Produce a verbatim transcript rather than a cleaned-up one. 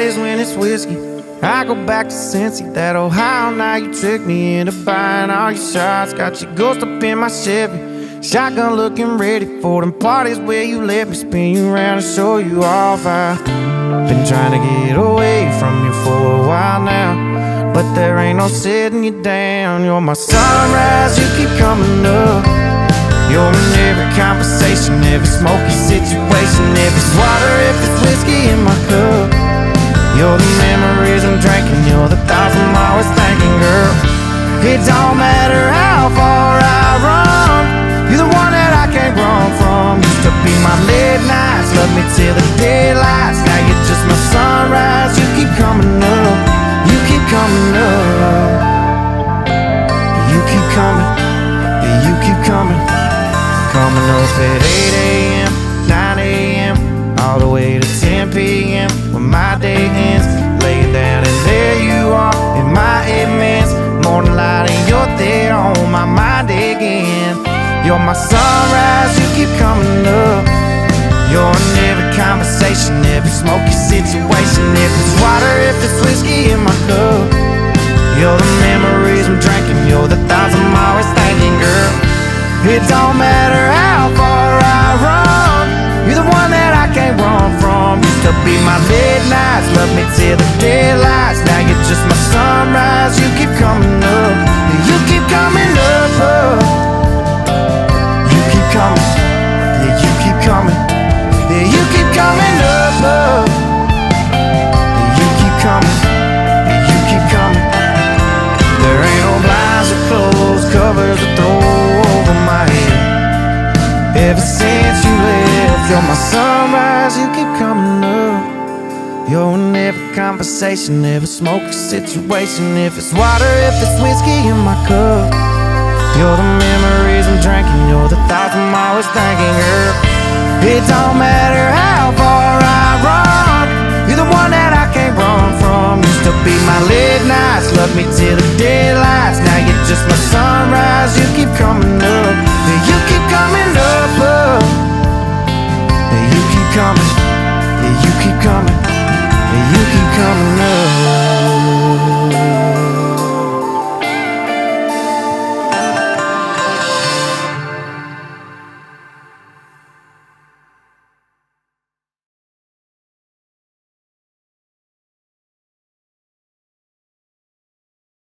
Fridays when it's whiskey, I go back to Cincy, that Ohio night you tricked me into buying all your shots. Got your ghost up in my Chevy, shotgun looking ready for them parties where you let me spin you around and show you off. I've been trying to get away from you for a while now, but there ain't no sitting you down. You're my sunrise, you keep coming up. You're in every conversation, every smoky situation, if it's water, if it's whiskey in my cup. You're the memories I'm drinking, you're the thoughts I'm always thinking, girl. It don't matter how far I run, you're the one that I can't run from. Used to be my late nights, love me till the daylights. Now you're just my sunrise, you keep coming up, you keep coming up. You keep coming, yeah, you keep coming. Coming up at eight A M, nine A M, all the way to ten P M when my day ends. Lay down and there you are in my immense morning light, and you're there on my mind again. You're my sunrise, you keep coming up. You're in every conversation, every smoky situation, if it's water, if it's whiskey in my cup. You're the memories I'm drinking, you're the thoughts I'm always thinking, girl. It don't matter how far I run, you're the one that I can't run from. Used to be my late nights, love me till the daylights. Now you're just my sunrise, you keep coming up, you keep coming up, up. You keep coming, yeah, you keep coming, yeah, you keep coming up, up. Yeah, you keep coming, yeah, you keep coming. There ain't no blinds or clothes, covers or throw over my head. Ever since you left, you're my sunrise, you keep coming up. You're in every conversation, every smoky situation, if it's water, if it's whiskey in my cup. You're the memories I'm drinking, you're the thoughts I'm always thinking, girl. It don't matter how far I run, you're the one that I can't run from. Used to be my late nights, love me till the daylights. Now you're just my sunrise, you keep coming up.